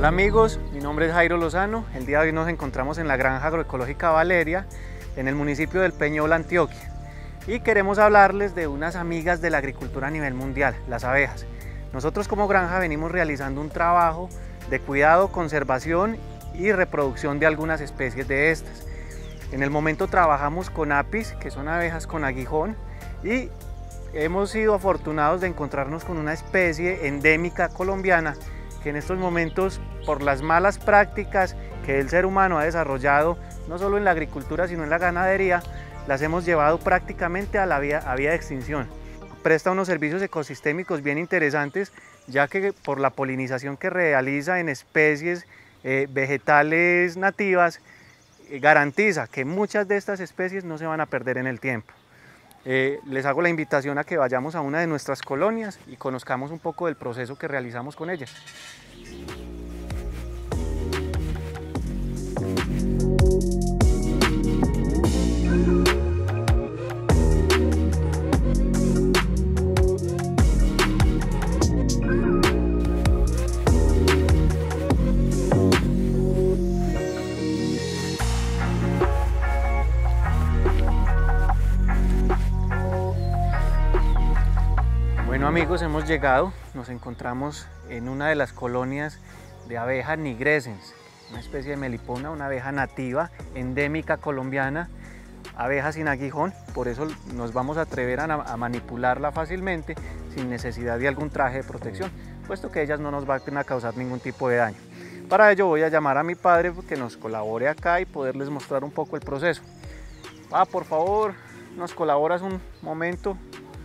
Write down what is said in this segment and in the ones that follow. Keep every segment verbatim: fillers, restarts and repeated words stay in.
Hola amigos, mi nombre es Jairo Lozano. El día de hoy nos encontramos en la granja agroecológica Valeria, en el municipio del Peñol, Antioquia. Y queremos hablarles de unas amigas de la agricultura a nivel mundial, las abejas. Nosotros como granja venimos realizando un trabajo de cuidado, conservación y reproducción de algunas especies de estas. En el momento trabajamos con apis, que son abejas con aguijón, y hemos sido afortunados de encontrarnos con una especie endémica colombiana que en estos momentos, por las malas prácticas que el ser humano ha desarrollado, no solo en la agricultura sino en la ganadería, las hemos llevado prácticamente a la vía, a vía de extinción. Presta unos servicios ecosistémicos bien interesantes, ya que por la polinización que realiza en especies eh, vegetales nativas, eh, garantiza que muchas de estas especies no se van a perder en el tiempo. Eh, les hago la invitación a que vayamos a una de nuestras colonias y conozcamos un poco del proceso que realizamos con ellas. Bueno amigos, hemos llegado, nos encontramos en una de las colonias de abeja nigrescens, una especie de melipona, una abeja nativa, endémica colombiana, abeja sin aguijón, por eso nos vamos a atrever a, a manipularla fácilmente sin necesidad de algún traje de protección, puesto que ellas no nos van a causar ningún tipo de daño. Para ello voy a llamar a mi padre que nos colabore acá y poderles mostrar un poco el proceso. Pa, por favor, ¿nos colaboras un momento?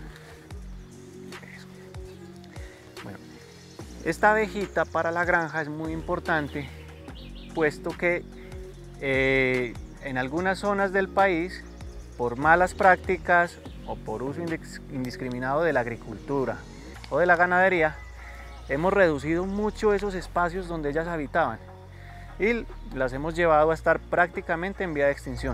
Esta abejita para la granja es muy importante, puesto que eh, en algunas zonas del país, por malas prácticas o por uso indiscriminado de la agricultura o de la ganadería, hemos reducido mucho esos espacios donde ellas habitaban y las hemos llevado a estar prácticamente en vía de extinción.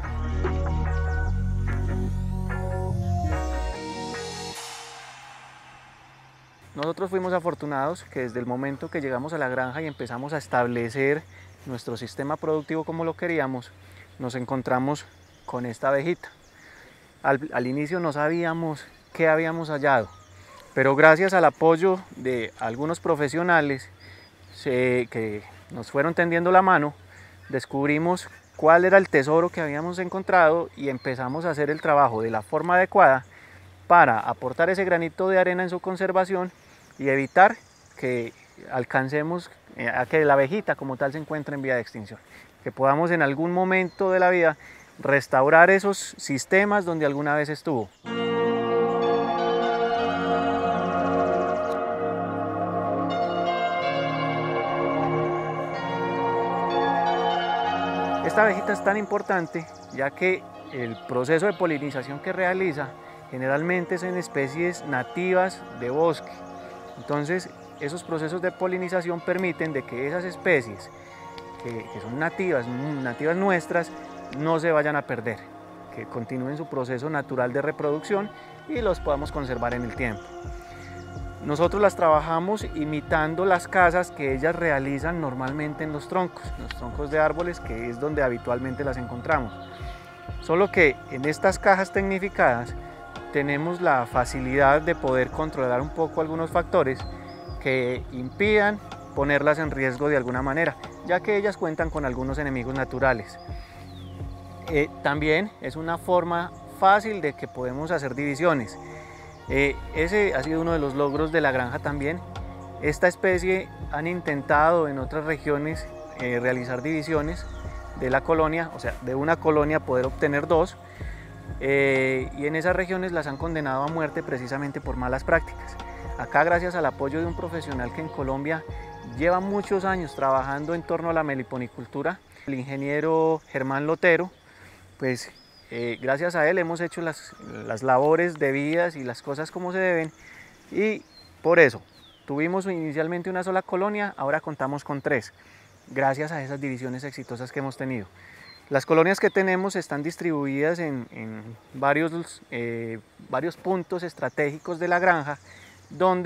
Nosotros fuimos afortunados que desde el momento que llegamos a la granja y empezamos a establecer nuestro sistema productivo como lo queríamos, nos encontramos con esta abejita. Al, al inicio no sabíamos qué habíamos hallado, pero gracias al apoyo de algunos profesionales se, que nos fueron tendiendo la mano, descubrimos cuál era el tesoro que habíamos encontrado y empezamos a hacer el trabajo de la forma adecuada para aportar ese granito de arena en su conservación y evitar que alcancemos a que la abejita como tal se encuentre en vía de extinción, que podamos en algún momento de la vida restaurar esos sistemas donde alguna vez estuvo. Esta abejita es tan importante ya que el proceso de polinización que realiza generalmente son especies nativas de bosque. Entonces, esos procesos de polinización permiten de que esas especies que, que son nativas, nativas nuestras, no se vayan a perder, que continúen su proceso natural de reproducción y los podamos conservar en el tiempo. Nosotros las trabajamos imitando las casas que ellas realizan normalmente en los troncos, los troncos de árboles, que es donde habitualmente las encontramos. Solo que en estas cajas tecnificadas tenemos la facilidad de poder controlar un poco algunos factores que impidan ponerlas en riesgo de alguna manera, ya que ellas cuentan con algunos enemigos naturales. Eh, también es una forma fácil de que podemos hacer divisiones. Eh, ese ha sido uno de los logros de la granja también. Esta especie han intentado en otras regiones eh, realizar divisiones de la colonia, o sea, de una colonia poder obtener dos. Eh, y en esas regiones las han condenado a muerte precisamente por malas prácticas. Acá, gracias al apoyo de un profesional que en Colombia lleva muchos años trabajando en torno a la meliponicultura, el ingeniero Germán Lotero, pues eh, gracias a él hemos hecho las, las labores debidas y las cosas como se deben, y por eso tuvimos inicialmente una sola colonia, ahora contamos con tres, gracias a esas divisiones exitosas que hemos tenido. Las colonias que tenemos están distribuidas en, en varios, eh, varios puntos estratégicos de la granja, donde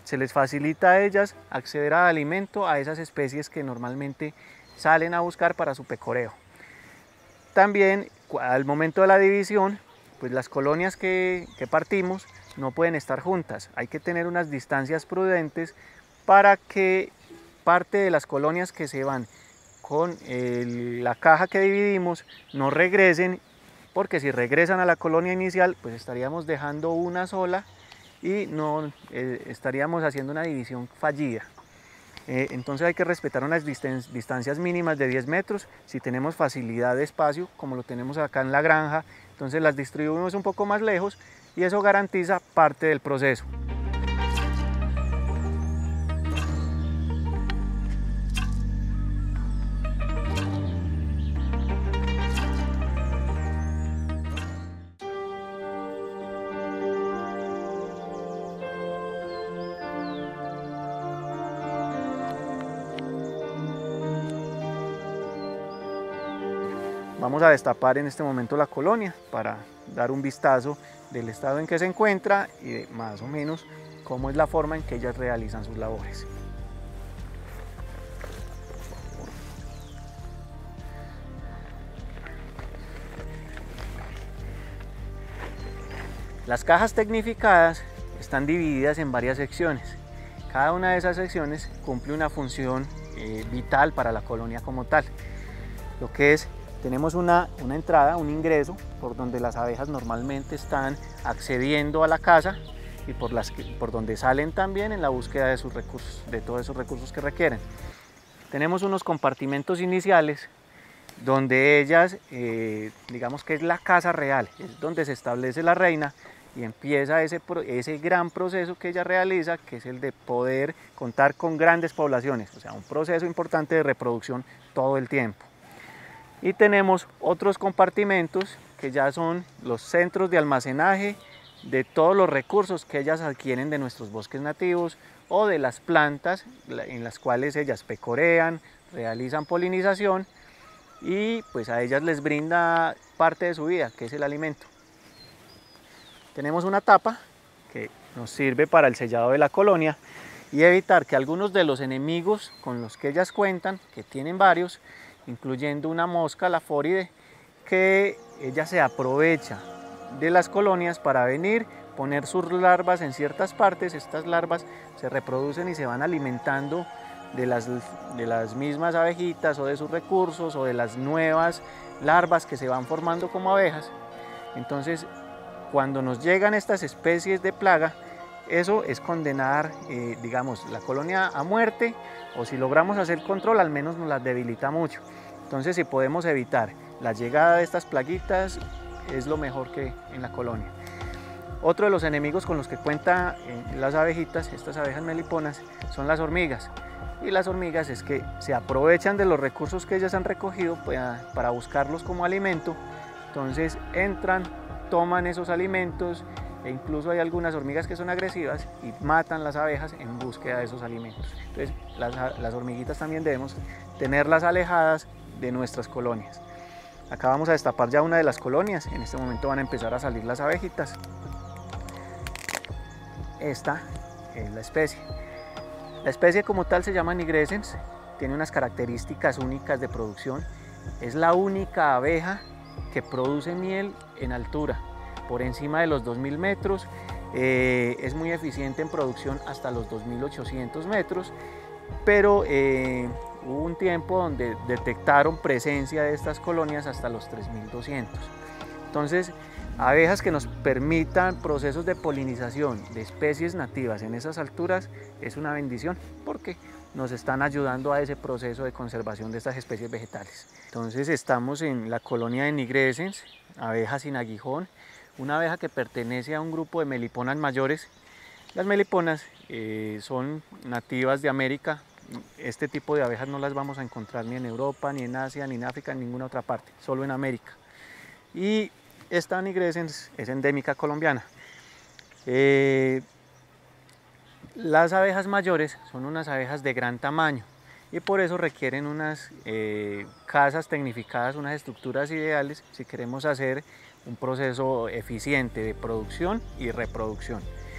se les facilita a ellas acceder al alimento a esas especies que normalmente salen a buscar para su pecoreo. También al momento de la división, pues las colonias que, que partimos no pueden estar juntas, hay que tener unas distancias prudentes para que parte de las colonias que se van con el, la caja que dividimos no regresen, porque si regresan a la colonia inicial pues estaríamos dejando una sola y no eh, estaríamos haciendo una división fallida. Eh, entonces hay que respetar unas distancias mínimas de diez metros. Si tenemos facilidad de espacio, como lo tenemos acá en la granja, entonces las distribuimos un poco más lejos y eso garantiza parte del proceso. Vamos a destapar en este momento la colonia para dar un vistazo del estado en que se encuentra y de más o menos cómo es la forma en que ellas realizan sus labores. Las cajas tecnificadas están divididas en varias secciones. Cada una de esas secciones cumple una función eh, vital para la colonia como tal. Lo que es, tenemos una, una entrada, un ingreso, por donde las abejas normalmente están accediendo a la casa y por, las que, por donde salen también en la búsqueda de sus recursos, de todos esos recursos que requieren. Tenemos unos compartimentos iniciales donde ellas, eh, digamos que es la casa real, es donde se establece la reina y empieza ese, ese gran proceso que ella realiza, que es el de poder contar con grandes poblaciones, o sea, un proceso importante de reproducción todo el tiempo. Y tenemos otros compartimentos que ya son los centros de almacenaje de todos los recursos que ellas adquieren de nuestros bosques nativos o de las plantas en las cuales ellas pecorean, realizan polinización y pues a ellas les brinda parte de su vida, que es el alimento. Tenemos una tapa que nos sirve para el sellado de la colonia y evitar que algunos de los enemigos con los que ellas cuentan, que tienen varios, incluyendo una mosca, la fóride, que ella se aprovecha de las colonias para venir, poner sus larvas en ciertas partes. Estas larvas se reproducen y se van alimentando de las, de las mismas abejitas o de sus recursos o de las nuevas larvas que se van formando como abejas. Entonces, cuando nos llegan estas especies de plaga, eso es condenar, eh, digamos, la colonia a muerte, o si logramos hacer control, al menos nos las debilita mucho. Entonces, si podemos evitar la llegada de estas plaguitas, es lo mejor que en la colonia. Otro de los enemigos con los que cuentan eh, las abejitas, estas abejas meliponas, son las hormigas. Y las hormigas es que se aprovechan de los recursos que ellas han recogido para, para buscarlos como alimento. Entonces entran, toman esos alimentos, e incluso hay algunas hormigas que son agresivas y matan las abejas en búsqueda de esos alimentos. Entonces las, las hormiguitas también debemos tenerlas alejadas de nuestras colonias. Acá vamos a destapar ya una de las colonias. En este momento van a empezar a salir las abejitas. Esta es la especie. La especie como tal se llama nigrescens, tiene unas características únicas de producción. Es la única abeja que produce miel en altura, por encima de los dos mil metros, eh, es muy eficiente en producción hasta los dos mil ochocientos metros, pero eh, hubo un tiempo donde detectaron presencia de estas colonias hasta los tres mil doscientos. Entonces, abejas que nos permitan procesos de polinización de especies nativas en esas alturas es una bendición, porque nos están ayudando a ese proceso de conservación de estas especies vegetales. Entonces estamos en la colonia de nigrescens, abeja sin aguijón, una abeja que pertenece a un grupo de meliponas mayores. Las meliponas eh, son nativas de América. Este tipo de abejas no las vamos a encontrar ni en Europa, ni en Asia, ni en África, en ninguna otra parte, solo en América. Y esta nigrescens es endémica colombiana. Eh, las abejas mayores son unas abejas de gran tamaño y por eso requieren unas eh, casas tecnificadas, unas estructuras ideales si queremos hacer un proceso eficiente de producción y reproducción.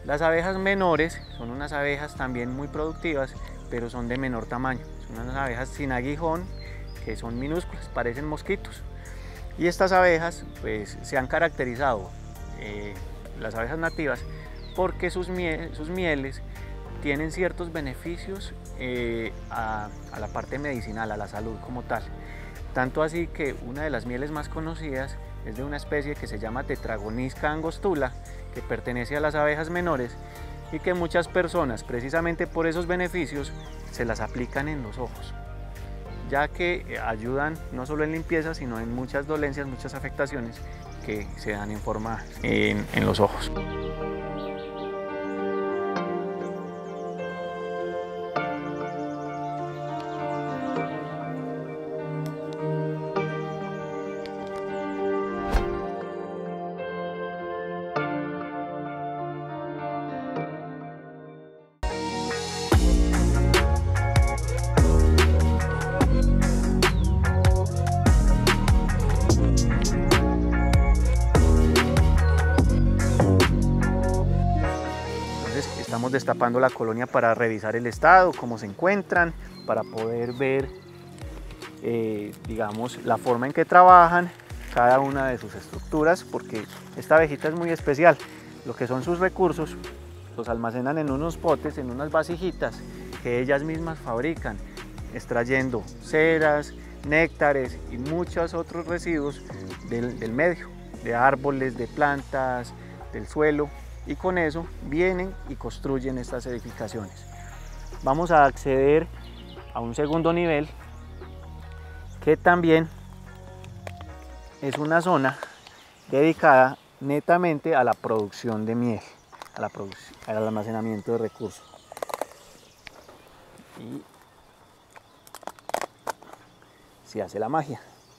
Las abejas menores son unas abejas también muy productivas, pero son de menor tamaño. Son unas abejas sin aguijón, que son minúsculas, parecen mosquitos. Y estas abejas pues, se han caracterizado, eh, las abejas nativas, porque sus, miel, sus mieles tienen ciertos beneficios eh, a, a la parte medicinal, a la salud como tal. Tanto así que una de las mieles más conocidas es de una especie que se llama Tetragonisca angostula, que pertenece a las abejas menores y que muchas personas, precisamente por esos beneficios, se las aplican en los ojos, ya que ayudan no solo en limpieza, sino en muchas dolencias, muchas afectaciones que se dan en forma en, en los ojos. Estamos destapando la colonia para revisar el estado, cómo se encuentran, para poder ver, eh, digamos, la forma en que trabajan cada una de sus estructuras, porque esta abejita es muy especial. Lo que son sus recursos los almacenan en unos potes, en unas vasijitas que ellas mismas fabrican, extrayendo ceras, néctares y muchos otros residuos del, del medio, de árboles, de plantas, del suelo. Y con eso vienen y construyen estas edificaciones. Vamos a acceder a un segundo nivel que también es una zona dedicada netamente a la producción de miel, a la al almacenamiento de recursos. Y se hace la magia.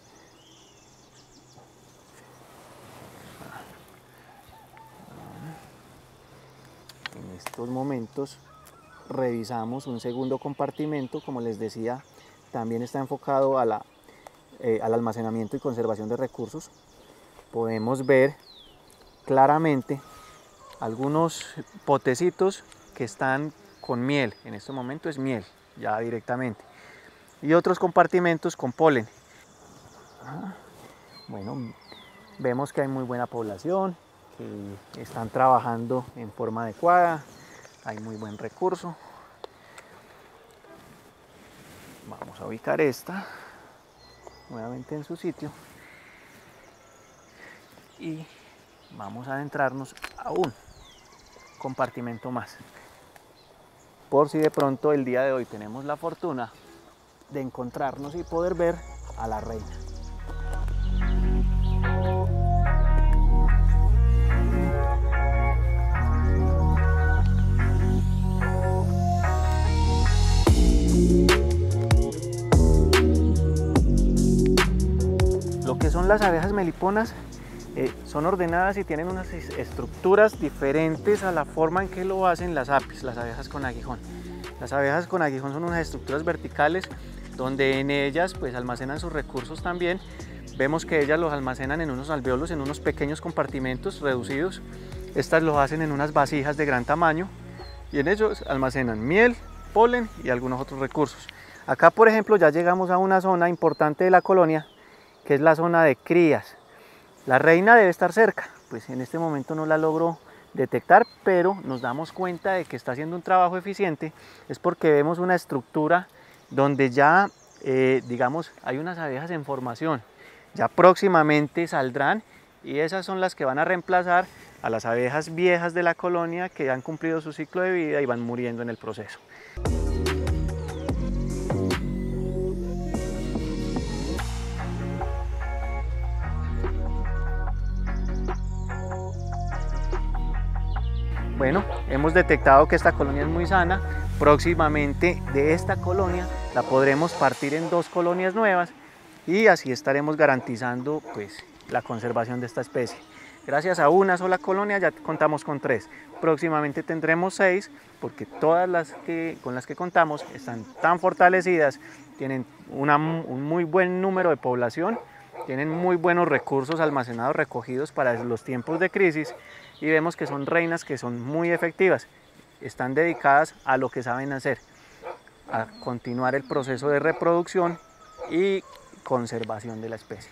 En estos momentos revisamos un segundo compartimento, como les decía, también está enfocado a la, eh, al almacenamiento y conservación de recursos. Podemos ver claramente algunos potecitos que están con miel, en este momento es miel ya directamente, y otros compartimentos con polen. Bueno, vemos que hay muy buena población, que están trabajando en forma adecuada, hay muy buen recurso. Vamos a ubicar esta nuevamente en su sitio y vamos a adentrarnos a un compartimento más, por si de pronto el día de hoy tenemos la fortuna de encontrarnos y poder ver a la reina. Lo que son las abejas meliponas eh, son ordenadas y tienen unas estructuras diferentes a la forma en que lo hacen las apis, las abejas con aguijón. Las abejas con aguijón son unas estructuras verticales donde en ellas pues almacenan sus recursos también. Vemos que ellas los almacenan en unos alvéolos, en unos pequeños compartimentos reducidos. Estas los hacen en unas vasijas de gran tamaño y en ellos almacenan miel, polen y algunos otros recursos. Acá, por ejemplo, ya llegamos a una zona importante de la colonia, que es la zona de crías. La reina debe estar cerca, pues en este momento no la logro detectar, pero nos damos cuenta de que está haciendo un trabajo eficiente, es porque vemos una estructura donde ya, eh, digamos, hay unas abejas en formación, ya próximamente saldrán y esas son las que van a reemplazar a las abejas viejas de la colonia que han cumplido su ciclo de vida y van muriendo en el proceso. Bueno, hemos detectado que esta colonia es muy sana. Próximamente de esta colonia la podremos partir en dos colonias nuevas y así estaremos garantizando pues, la conservación de esta especie. Gracias a una sola colonia ya contamos con tres. Próximamente tendremos seis porque todas las que, con las que contamos están tan fortalecidas, tienen una, un muy buen número de población tienen muy buenos recursos almacenados, recogidos para los tiempos de crisis, y vemos que son reinas que son muy efectivas, están dedicadas a lo que saben hacer, a continuar el proceso de reproducción y conservación de la especie.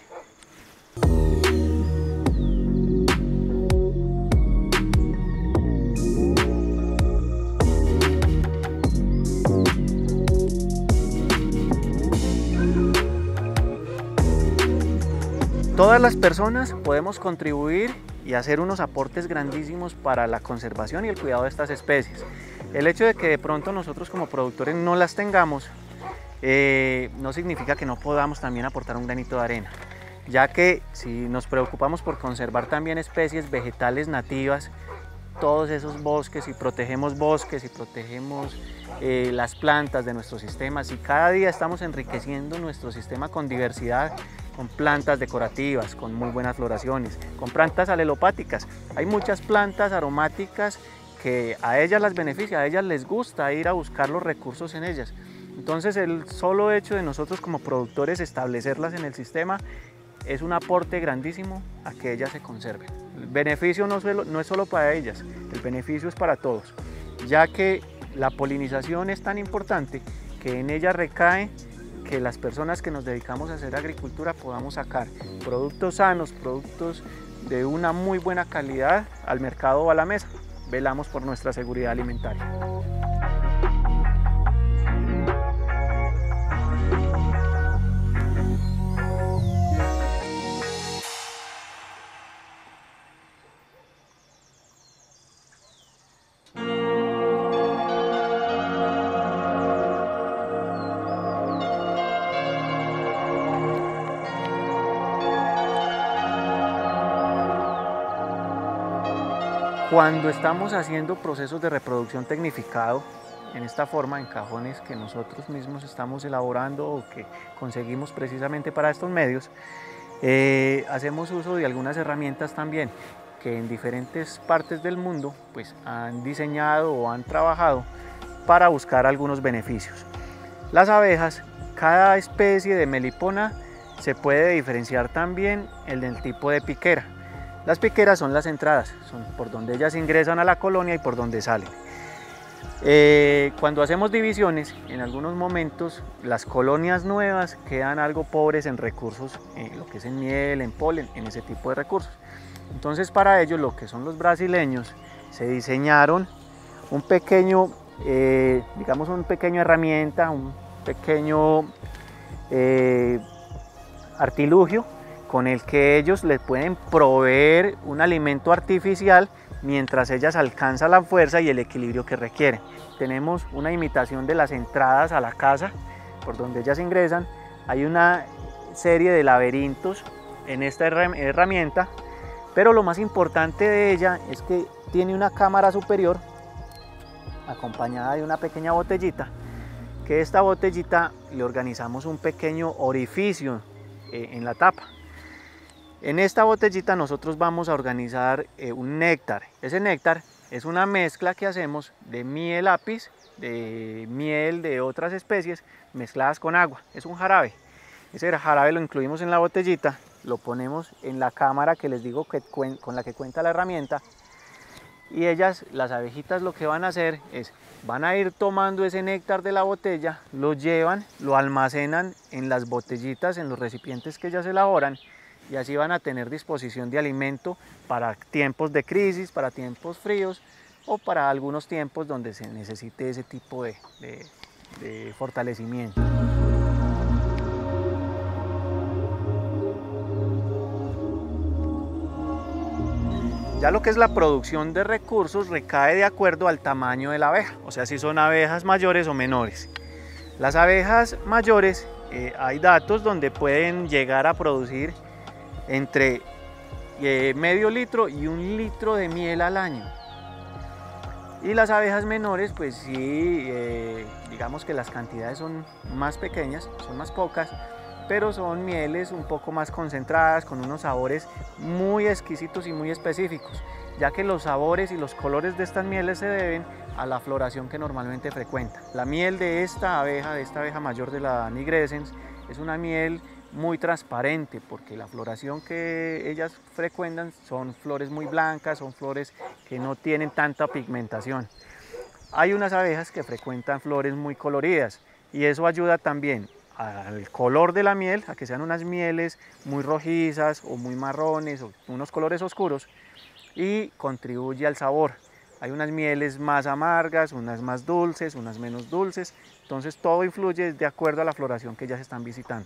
Todas las personas podemos contribuir y hacer unos aportes grandísimos para la conservación y el cuidado de estas especies. El hecho de que de pronto nosotros como productores no las tengamos, eh, no significa que no podamos también aportar un granito de arena, ya que si nos preocupamos por conservar también especies vegetales nativas, todos esos bosques, y protegemos bosques y protegemos eh, las plantas de nuestro sistema, y cada día estamos enriqueciendo nuestro sistema con diversidad, con plantas decorativas, con muy buenas floraciones, con plantas alelopáticas. Hay muchas plantas aromáticas que a ellas las beneficia, a ellas les gusta ir a buscar los recursos en ellas. Entonces el solo hecho de nosotros como productores establecerlas en el sistema es un aporte grandísimo a que ellas se conserven. El beneficio no, solo, no es solo para ellas, el beneficio es para todos, ya que la polinización es tan importante que en ella recae que las personas que nos dedicamos a hacer agricultura podamos sacar productos sanos, productos de una muy buena calidad al mercado o a la mesa. Velamos por nuestra seguridad alimentaria. Cuando estamos haciendo procesos de reproducción tecnificado, en esta forma, en cajones que nosotros mismos estamos elaborando o que conseguimos precisamente para estos medios, eh, hacemos uso de algunas herramientas también que en diferentes partes del mundo pues, han diseñado o han trabajado para buscar algunos beneficios. Las abejas, cada especie de melipona se puede diferenciar también en el tipo de piquera. Las piqueras son las entradas, son por donde ellas ingresan a la colonia y por donde salen. Eh, cuando hacemos divisiones, en algunos momentos las colonias nuevas quedan algo pobres en recursos, en lo que es en miel, en polen, en ese tipo de recursos. Entonces para ellos, lo que son los brasileños, se diseñaron un pequeño, eh, digamos una pequeña herramienta, un pequeño eh, artilugio, con el que ellos les pueden proveer un alimento artificial mientras ellas alcanzan la fuerza y el equilibrio que requieren. Tenemos una imitación de las entradas a la casa por donde ellas ingresan. Hay una serie de laberintos en esta herramienta, pero lo más importante de ella es que tiene una cámara superior acompañada de una pequeña botellita, que esta botellita le organizamos un pequeño orificio eh, en la tapa. En esta botellita nosotros vamos a organizar eh, un néctar. Ese néctar es una mezcla que hacemos de miel apis, de miel de otras especies mezcladas con agua. Es un jarabe. Ese jarabe lo incluimos en la botellita, lo ponemos en la cámara que les digo que con la que cuenta la herramienta, y ellas, las abejitas, lo que van a hacer es van a ir tomando ese néctar de la botella, lo llevan, lo almacenan en las botellitas, en los recipientes que ellas elaboran, y así van a tener disposición de alimento para tiempos de crisis, para tiempos fríos o para algunos tiempos donde se necesite ese tipo de, de, de fortalecimiento. Ya lo que es la producción de recursos recae de acuerdo al tamaño de la abeja, o sea, si son abejas mayores o menores. Las abejas mayores, eh, hay datos donde pueden llegar a producir entre eh, medio litro y un litro de miel al año. Y las abejas menores, pues sí, eh, digamos que las cantidades son más pequeñas, son más pocas, pero son mieles un poco más concentradas, con unos sabores muy exquisitos y muy específicos, ya que los sabores y los colores de estas mieles se deben a la floración que normalmente frecuenta. La miel de esta abeja, de esta abeja mayor de la nigrescens, es una miel muy transparente, porque la floración que ellas frecuentan son flores muy blancas, son flores que no tienen tanta pigmentación. Hay unas abejas que frecuentan flores muy coloridas y eso ayuda también al color de la miel, a que sean unas mieles muy rojizas o muy marrones o unos colores oscuros, y contribuye al sabor. Hay unas mieles más amargas, unas más dulces, unas menos dulces, entonces todo influye de acuerdo a la floración que ellas están visitando.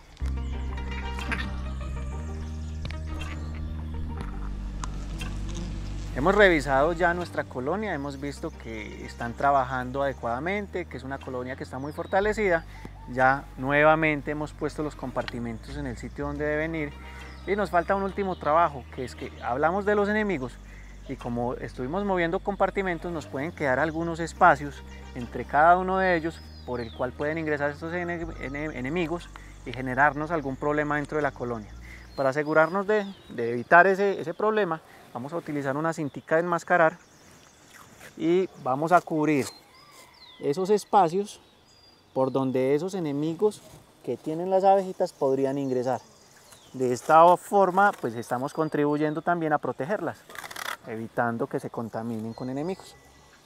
Hemos revisado ya nuestra colonia, hemos visto que están trabajando adecuadamente, que es una colonia que está muy fortalecida. Ya nuevamente hemos puesto los compartimentos en el sitio donde deben ir y nos falta un último trabajo, que es que hablamos de los enemigos y como estuvimos moviendo compartimentos nos pueden quedar algunos espacios entre cada uno de ellos por el cual pueden ingresar estos enemigos y generarnos algún problema dentro de la colonia. Para asegurarnos de, de evitar ese, ese problema, vamos a utilizar una cintica de enmascarar y vamos a cubrir esos espacios por donde esos enemigos que tienen las abejitas podrían ingresar. De esta forma, pues estamos contribuyendo también a protegerlas, evitando que se contaminen con enemigos.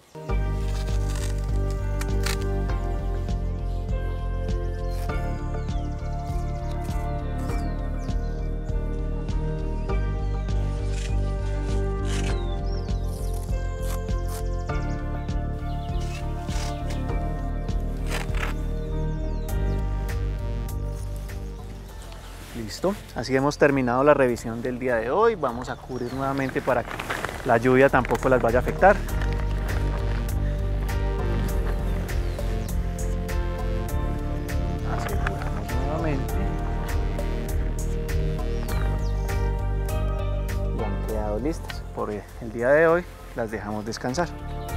Listo, así hemos terminado la revisión del día de hoy. Vamos a cubrir nuevamente para que la lluvia tampoco las vaya a afectar. Aseguramos nuevamente. Y han quedado listas. Por el día de hoy las dejamos descansar.